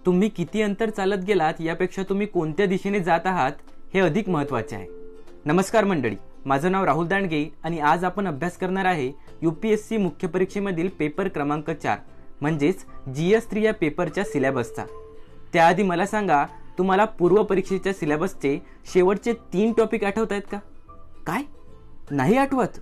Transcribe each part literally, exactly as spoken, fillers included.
तुम्ही किती अंतर चालत गेलात यापेक्षा तुम्ही कोणत्या दिशेने जात आहात हे अधिक महत्त्वाचे आहे. नमस्कार मंडळी, माझं नाव राहुल दांडगे आणि आज आपण अभ्यास करणार आहे यूपीएससी मुख्य परीक्षेमधील पेपर क्रमांक चार म्हणजेच जी एस थ्री या पेपरच्या सिलेबसचा. त्याआधी मला सांगा, तुम्हाला पूर्व परीक्षेच्या सिलेबसचे शेवटचे तीन टॉपिक आठवत आहेत का? काय नाही आठवत?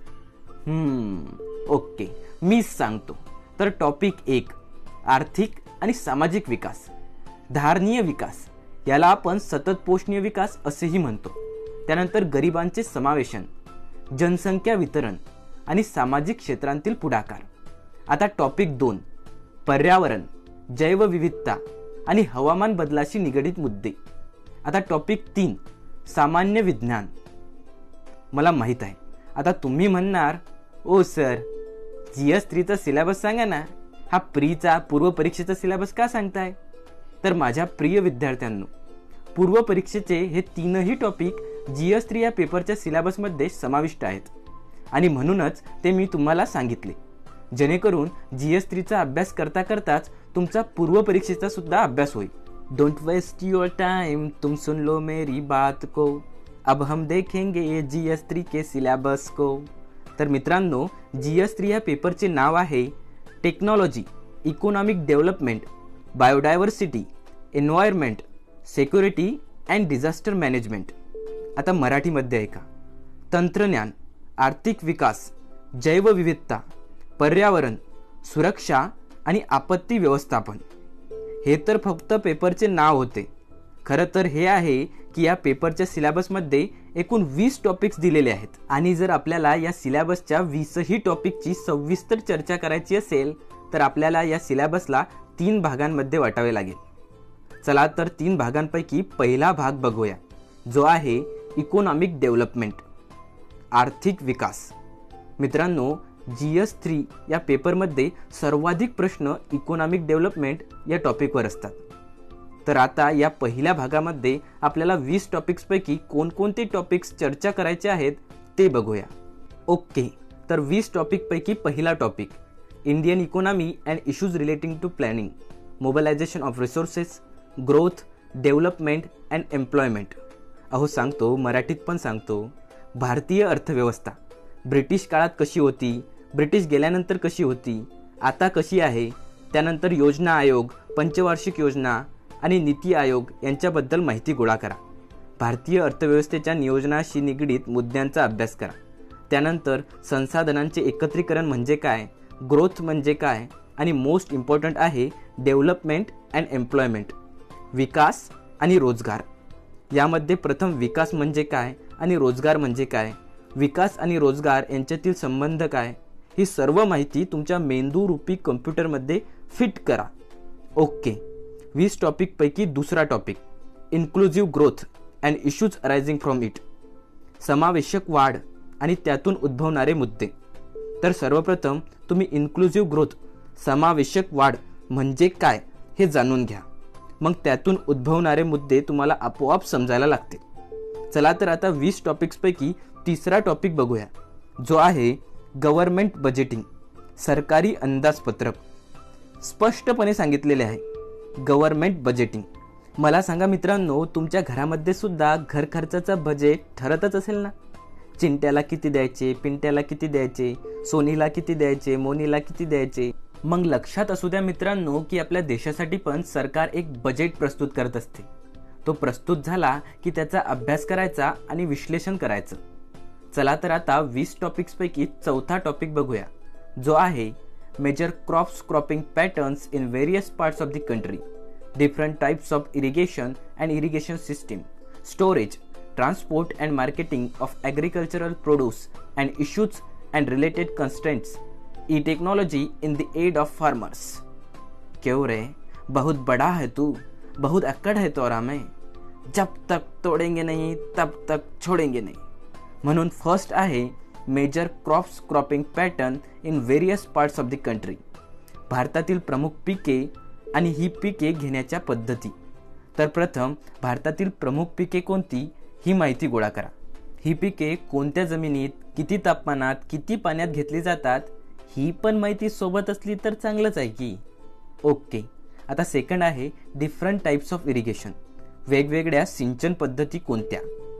हम्म ओके, मीच सांगतो. तर टॉपिक एक, आर्थिक आणि सामाजिक विकास. धारणीय विकास, याला आपण सतत पोषणीय विकास असेही म्हणतो. त्यानंतर गरिबांचे समावेशन, जनसंख्या वितरण आणि सामाजिक क्षेत्रांतील पुढाकार. आता टॉपिक दोन, पर्यावरण, जैवविविधता आणि हवामान बदलाशी निगडित मुद्दे. आता टॉपिक तीन, सामान्य विज्ञान. मला माहित आहे आता तुम्ही म्हणणार, ओ सर जी एस थ्रीचा सिलेबस सांगा ना, हा प्रीचा पूर्व परीक्षेचा सिलेबस का सांगताय? तर माझ्या प्रिय विद्यार्थ्यांनो, पूर्व परीक्षेचे हे तीनही टॉपिक जी एस थ्री या पेपरच्या सिलेबसमध्ये समाविष्ट आहेत आणि म्हणूनच ते मी तुम्हाला सांगितले, जेणेकरून जी एस थ्रीचा अभ्यास करता करताच तुमचा पूर्व परीक्षेचा सुद्धा अभ्यास होईल. डोंट वेस्ट युअर टाइम, तुम सुन लो मेरी बात को, अब हम देखेंगे जी एस थ्री के सिलेबस को. तर मित्रांनो, जी एस थ्री या पेपरचे नाव आहे technology, economic development, biodiversity, environment, security and disaster management. आता मराठीमध्ये ऐका. तंत्रज्ञान, आर्थिक विकास, जैवविविधता, पर्यावरण, सुरक्षा आणि आपत्ती व्यवस्थापन. हे तर फक्त पेपरचे नाव होते. खरं तर हे आहे की या पेपरच्या सिलेबसमध्ये एकूण वीस टॉपिक्स दिलेले आहेत आणि जर आपल्याला या सिलेबसच्या वीसही टॉपिकची सविस्तर चर्चा करायची असेल तर आपल्याला या सिलेबसला तीन भागांमध्ये वाटावे लागेल. चला तर तीन भागांपैकी पहिला भाग बघूया, जो आहे इकॉनॉमिक डेव्हलपमेंट, आर्थिक विकास. मित्रांनो, जी एस थ्री या पेपरमध्ये सर्वाधिक प्रश्न इकॉनॉमिक डेव्हलपमेंट या टॉपिकवर असतात. तर आता या पहिल्या भागामध्ये आपल्याला वीस टॉपिक्सपैकी कोणकोणते टॉपिक्स चर्चा करायचे आहेत ते बघूया. ओके, तर वीस टॉपिकपैकी पहिला topic, Indian economy and issues relating to planning, mobilisation of resources, growth, development and employment. अहो सांगतो, मराठीत पण सांगतो. भारतीय अर्थव्यवस्था ब्रिटिश काळात कशी होती, ब्रिटिश गेल्यानंतर कशी होती, आता कशी आहे, त्यानंतर योजना आयोग, पंचवार्षिक योजना आणि नीती आयोग यांच्याबद्दल माहिती गोळा करा. भारतीय अर्थव्यवस्थेच्या नियोजनाशी निगडीत मुद्द्यांचा अभ्यास करा. त्यानंतर संसाधनांचे एकत्रीकरण म्हणजे काय, ग्रोथ म्हणजे काय आणि मोस्ट इम्पॉर्टंट आहे डेव्हलपमेंट अँड एम्प्लॉयमेंट, विकास आणि रोजगार. यामध्ये प्रथम विकास म्हणजे काय आणि रोजगार म्हणजे काय, विकास आणि रोजगार यांच्यातील संबंध काय, ही सर्व माहिती तुमच्या मेंदूरूपी कम्प्युटरमध्ये फिट करा. ओके, वीस टॉपिकपैकी दुसरा topic, inclusive growth and issues arising from it, समावेशक वाढ आणि त्यातून उद्भवणारे मुद्दे. तर सर्वप्रथम तुम्ही इन्क्लुझिव्ह ग्रोथ, समावेशक वाढ म्हणजे काय हे जाणून घ्या. मग त्यातून उद्भवणारे मुद्दे तुम्हाला आपोआप समजायला लागतील. चला तर आता वीस टॉपिक्सपैकी तिसरा टॉपिक बघूया, जो आहे गव्हर्नमेंट बजेटिंग, सरकारी अंदाजपत्रक. स्पष्टपणे सांगितलेले आहे गव्हर्नमेंट बजेटिंग. मला सांगा मित्रांनो, तुमच्या घरामध्ये सुद्धा घर खर्चाचा बजेट ठरतच असेल ना? चिंट्याला किती द्यायचे, पिंट्याला किती द्यायचे, सोनीला किती द्यायचे, मोनीला किती द्यायचे. मग लक्षात असू द्या मित्रांनो की आपल्या देशासाठी पण सरकार एक बजेट प्रस्तुत करत असते. तो प्रस्तुत झाला की त्याचा अभ्यास करायचा आणि विश्लेषण करायचं. चला तर आता वीस टॉपिक्सपैकी चौथा टॉपिक बघूया, जो आहे major crops cropping patterns in various parts of the country, different types of irrigation and irrigation system, storage, transport and marketing of agricultural produce and issues and related constraints, e technology in the aid of farmers. क्यों रे, बहुत बड़ा है तू, बहुत अक्कड़ है तोरा में, जब तक तोडेंगे नहीं तब तक छोडेंगे नहीं. म्हणून फर्स्ट आहे major crops cropping pattern in various parts of the country, भारतातील प्रमुख पिके आणि ही पिके घेण्याच्या पद्धती. तर प्रथम भारतातील प्रमुख पिके कोणती ही माहिती गोळा करा. ही पिके कोणत्या जमिनीत, किती तापमानात, किती पाण्यात घेतली जातात ही पण माहिती सोबत असली तर चांगलंच आहे की. ओके, आता सेकंड आहे डिफरंट टाइप्स ऑफ इरिगेशन. वेगवेगळ्या सिंचन पद्धती कोणत्या?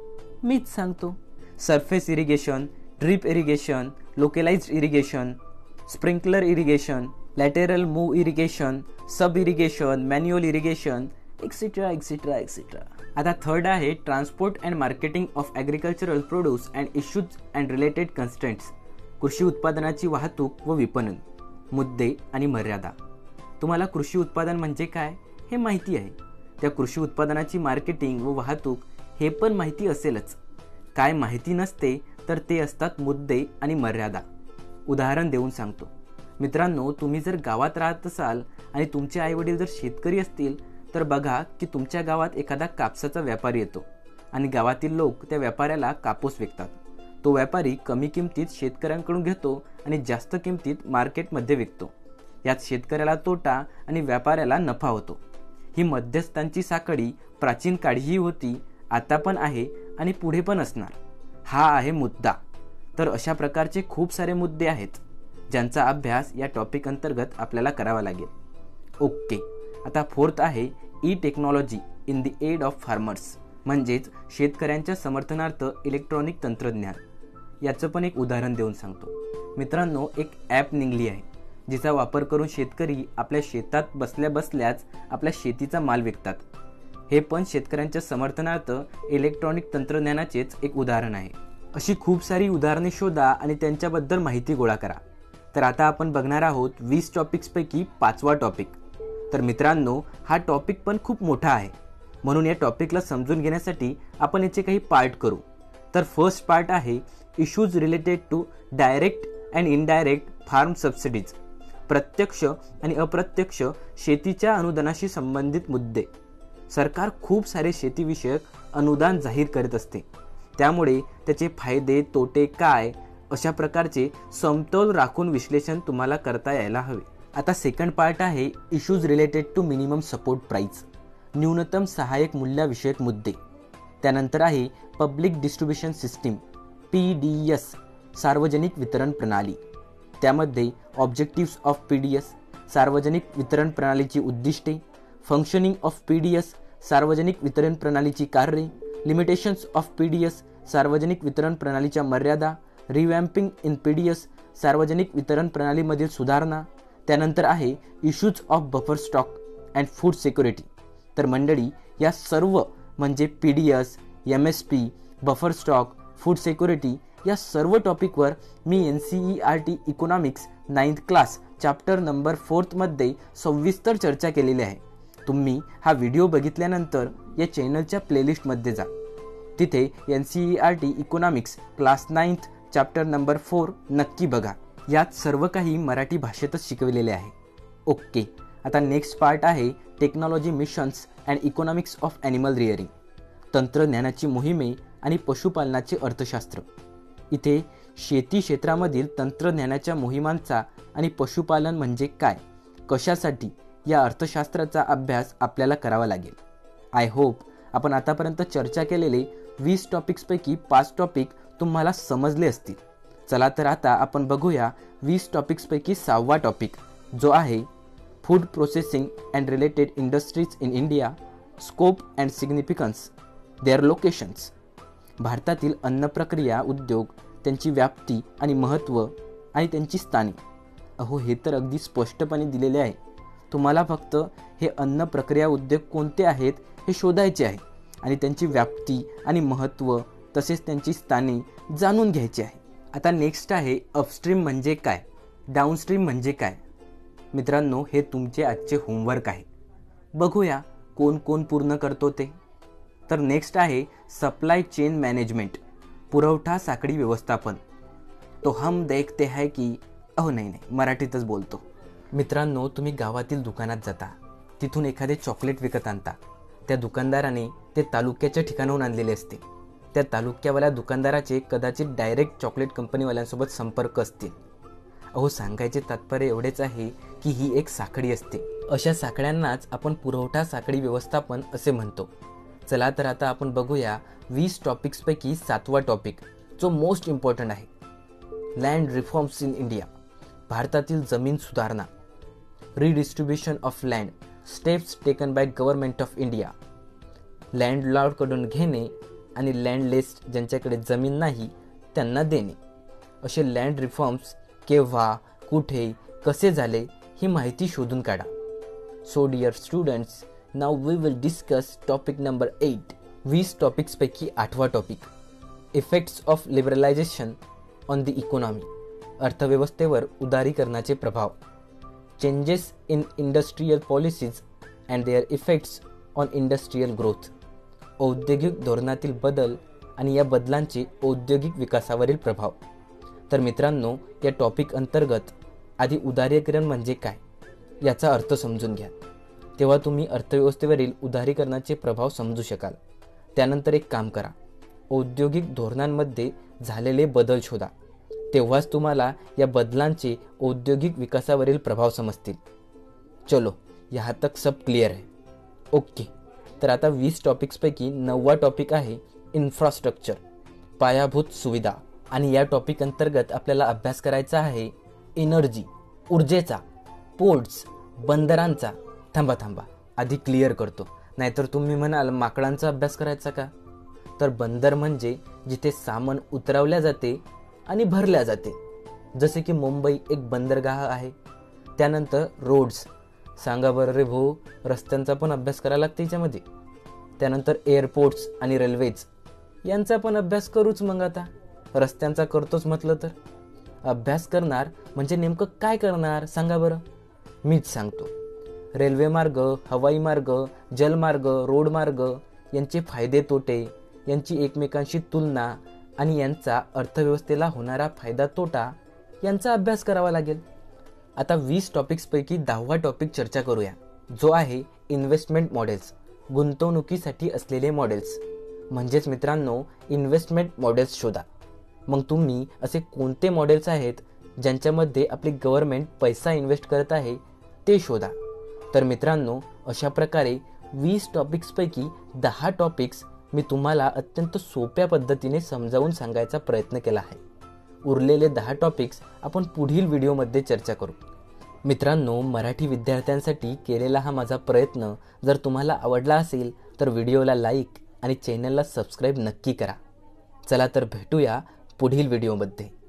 मीच सांगतो. Surface irrigation, drip irrigation, localised irrigation, sprinkler irrigation, lateral move irrigation, sub irrigation, manual irrigation, etcetera etcetera etcetera. आता थर्ड आहे transport and marketing of agricultural produce and issues and related constraints. कृषी उत्पादनाची वाहतूक व विपणन, मुद्दे आणि मर्यादा. तुम्हाला कृषी उत्पादन म्हणजे काय हे माहिती आहे. त्या कृषी उत्पादनाची मार्केटिंग व वाहतूक हे पण माहिती असेलच. काय माहिती नसते तर ते असतात मुद्दे आणि मर्यादा. उदाहरण देऊन सांगतो. मित्रांनो, तुम्ही जर गावात राहत असाल आणि तुमचे आईवडील जर शेतकरी असतील तर बघा की तुमच्या गावात एखादा कापसाचा व्यापारी येतो आणि गावातील लोक त्या व्यापाऱ्याला कापूस विकतात. तो व्यापारी कमी किमतीत शेतकऱ्यांकडून घेतो आणि जास्त किमतीत मार्केटमध्ये विकतो. यात शेतकऱ्याला तोटा आणि व्यापाऱ्याला नफा होतो. ही मध्यस्थांची साखळी प्राचीन काळीही होती, आता पण आहे आणि पुढे पण असणार. हा आहे मुद्दा. तर अशा प्रकारचे खूप सारे मुद्दे आहेत ज्यांचा अभ्यास या टॉपिक अंतर्गत आपल्याला करावा लागेल. ओके. आता फोर्थ आहे e technology in the aid of farmers, म्हणजेच शेतकऱ्यांच्या समर्थनार्थ इलेक्ट्रॉनिक तंत्रज्ञान. याचं पण एक उदाहरण देऊन सांगतो. मित्रांनो, एक ॲप निघली आहे जिचा वापर करून शेतकरी आपल्या शेतात बसल्या बसल्याच आपल्या शेतीचा माल विकतात. हे पण शेतकऱ्यांच्या समर्थनार्थ इलेक्ट्रॉनिक तंत्रज्ञानाचेच एक उदाहरण आहे. अशी खूप सारी उदाहरणे शोधा आणि त्यांच्याबद्दल माहिती गोळा करा. तर आता आपण बघणार आहोत वीस टॉपिक्सपैकी पाचवा टॉपिक. तर मित्रांनो, हा टॉपिक पण खूप मोठा आहे, म्हणून या टॉपिकला समजून घेण्यासाठी आपण याचे काही पार्ट करू. तर फर्स्ट पार्ट आहे issues related to direct and indirect farm subsidies. प्रत्यक्ष आणि अप्रत्यक्ष शेतीच्या अनुदानाशी संबंधित मुद्दे. सरकार खूप सारे शेतीविषयक अनुदान जाहीर करत असते, त्यामुळे त्याचे फायदे तोटे काय अशा प्रकारचे समतोल राखून विश्लेषण तुम्हाला करता यायला हवे. आता सेकंड पार्ट आहे issues related to minimum support price, न्यूनतम सहाय्यक मूल्याविषयक मुद्दे. त्यानंतर आहे public distribution system P D S, सार्वजनिक वितरण प्रणाली. त्यामध्ये objectives of P D S, सार्वजनिक वितरण प्रणालीची उद्दिष्टे, functioning of P D S, सार्वजनिक वितरण प्रणालीची कार्ये, limitations of P D S, सार्वजनिक वितरण प्रणालीच्या मर्यादा, revamping in P D S, सार्वजनिक वितरण प्रणालीमधील सुधारणा. त्यानंतर आहे issues of buffer stock and food security. तर मंडळी, या सर्व म्हणजे P D S, M S P, buffer stock, food security या सर्व टॉपिकवर मी N C E R T economics ninth class chapter number फोर्थमध्ये सविस्तर चर्चा केलेली आहे. तुम्ही हा व्हिडिओ बघितल्यानंतर या चॅनलच्या प्लेलिस्टमध्ये जा, तिथे N C E R T economics class ninth chapter number four नक्की बघा. यात सर्व काही मराठी भाषेतच शिकवलेले आहे. ओके. आता नेक्स्ट पार्ट आहे technology missions and economics of animal rearing, तंत्रज्ञानाची मोहिमे आणि पशुपालनाचे अर्थशास्त्र. इथे शेती क्षेत्रामधील तंत्रज्ञानाच्या मोहिमांचा आणि पशुपालन म्हणजे काय, कशासाठी या अर्थशास्त्राचा अभ्यास आपल्याला करावा लागेल. आय होप आपण आतापर्यंत चर्चा केलेले वीस टॉपिक्सपैकी पाच टॉपिक तुम्हाला समजले असतील. चला तर आता आपण बघूया वीस टॉपिक्सपैकी सहावा टॉपिक, जो आहे food processing and related industries in India, scope and significance, their locations. भारतातील अन्न प्रक्रिया उद्योग, त्यांची व्याप्ती आणि महत्त्व आणि त्यांची स्थाने. अहो, हे तर अगदी स्पष्टपणे दिलेले आहे. तुम्हाला फक्त हे अन्न प्रक्रिया उद्योग कोणते आहेत हे शोधायचे आहे आणि त्यांची व्याप्ती आणि महत्त्व तसेच त्यांची स्थाने जाणून घ्यायची आहे. आता नेक्स्ट आहे अपस्ट्रीम म्हणजे काय, डाऊनस्ट्रीम म्हणजे काय. मित्रांनो, हे तुमचे आजचे होमवर्क आहे. बघूया कोण कोण पूर्ण करतो ते. तर नेक्स्ट आहे सप्लाय चेन मॅनेजमेंट, पुरवठा साखळी व्यवस्थापन. तो हम देखते है की अहो नाही नाही मराठीतच बोलतो. मित्रांनो, तुम्ही गावातील दुकानात जाता, तिथून एखादे चॉकलेट विकत आणता. त्या दुकानदाराने ते तालुक्याच्या ठिकाणाहून आणलेले असते. त्या तालुक्यावाल्या दुकानदाराचे कदाचित डायरेक्ट चॉकलेट कंपनीवाल्यांसोबत संपर्क असतील. अहो, सांगायचे तात्पर्य एवढेच आहे की ही एक साखळी असते. अशा साखळ्यांनाच आपण पुरवठा साखळी व्यवस्थापन असे म्हणतो. चला तर आता आपण बघूया वीस टॉपिक्सपैकी सातवा टॉपिक, जो मोस्ट इम्पॉर्टंट आहे, लँड रिफॉर्म्स इन इंडिया, भारतातील जमीन सुधारणा, redistribution of land steps taken by government of India. लँडलॉर्डकडून घेणे आणि लँडलेस ज्यांच्याकडे जमीन नाही त्यांना देणे, असे लँड रिफॉर्म्स केव्हा, कुठे, कसे झाले ही माहिती शोधून काढा. So dear students, now we will discuss topic number eight. वीस टॉपिक्सपैकी आठवा topic, effects of liberalisation on the economy. अर्थव्यवस्थेवर उदारीकरणाचे प्रभाव. Changes in industrial policies and their effects on industrial growth. औद्योगिक धोरणातील बदल आणि या बदलांचे औद्योगिक विकासावरील प्रभाव. तर मित्रांनो, या टॉपिक अंतर्गत आधी उदारीकरण म्हणजे काय याचा अर्थ समजून घ्या, तेव्हा तुम्ही अर्थव्यवस्थेवरील उदारीकरणाचे प्रभाव समजू शकाल. त्यानंतर एक काम करा, औद्योगिक धोरणांमध्ये झालेले बदल शोधा, तेव्हाच तुम्हाला या बदलांचे औद्योगिक विकासावरील प्रभाव समजतील. चलो, यहाँ तक सब क्लिअर आहे. ओके, तर आता वीस टॉपिक्सपैकी नववा टॉपिक आहे इन्फ्रास्ट्रक्चर, पायाभूत सुविधा. आणि या टॉपिक अंतर्गत आपल्याला अभ्यास करायचा आहे एनर्जी, ऊर्जेचा, पोर्ट्स, बंदरांचा. थांबा थांबा आधी क्लिअर करतो, नाहीतर तुम्ही म्हणाल माकडांचा अभ्यास करायचा का. तर बंदर म्हणजे जिथे सामान उतरवल्या जाते आणि भरल्या जाते, जसे की मुंबई एक बंदरगाह आहे. त्यानंतर रोड्स, सांगा बरं रे भाऊ, रस्त्यांचा पण अभ्यास करायला लागते याच्यामध्ये. त्यानंतर एअरपोर्ट्स आणि रेल्वेज यांचा पण अभ्यास करूच. मग आता रस्त्यांचा करतोच म्हटलं तर अभ्यास करणार म्हणजे नेमकं काय करणार सांगा बरं. मीच सांगतो. रेल्वे मार्ग, हवाई मार्ग, जलमार्ग, रोड मार्ग यांचे फायदे तोटे, यांची एकमेकांशी तुलना आणि यांचा अर्थव्यवस्थेला होणारा फायदा तोटा यांचा अभ्यास करावा लागेल. आता वीस टॉपिक्सपैकी दहावा टॉपिक चर्चा करूया, जो आहे इन्व्हेस्टमेंट मॉडेल्स, गुंतवणुकीसाठी असलेले मॉडेल्स. म्हणजेच मित्रांनो, इन्व्हेस्टमेंट मॉडेल्स शोधा. मग तुम्ही असे कोणते मॉडेल्स आहेत ज्यांच्यामध्ये आपली गव्हर्नमेंट पैसा इन्व्हेस्ट करत आहे ते शोधा. तर मित्रांनो, अशा प्रकारे वीस टॉपिक्सपैकी दहा टॉपिक्स मी तुम्हाला अत्यंत सोप्या पद्धतीने समजावून सांगायचा प्रयत्न केला आहे. उरलेले दहा टॉपिक्स आपण पुढील व्हिडिओमध्ये चर्चा करू. मित्रांनो, मराठी विद्यार्थ्यांसाठी केलेला हा माझा प्रयत्न जर तुम्हाला आवडला असेल तर व्हिडिओला लाईक आणि चॅनलला सबस्क्राईब नक्की करा. चला तर भेटूया पुढील व्हिडिओमध्ये.